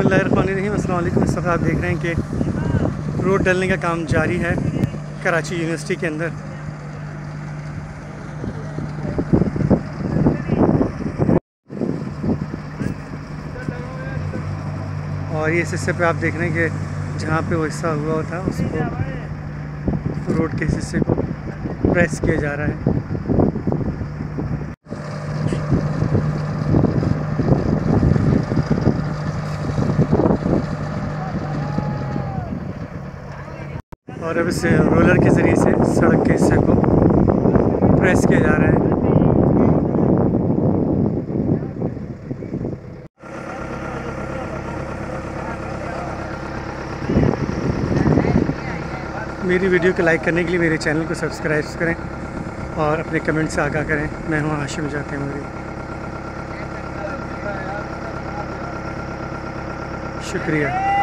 बिस्मिल्लाहिर्रहमानिर्रहीम। अस्सलाम वालेकुम। इस वक्त आप देख रहे हैं कि रोड डलने का काम जारी है कराची यूनिवर्सिटी के अंदर। और ये इस हिस्से पे आप देख रहे हैं कि जहाँ पे वो हिस्सा हुआ था उसको रोड के हिस्से को प्रेस किया जा रहा है। और अब इस रोलर के ज़रिए से सड़क के हिस्से को प्रेस किया जा रहा है। मेरी वीडियो को लाइक करने के लिए मेरे चैनल को सब्सक्राइब करें और अपने कमेंट से आगाह करें। मैं हूँ हाशिम तेमुरी। शुक्रिया।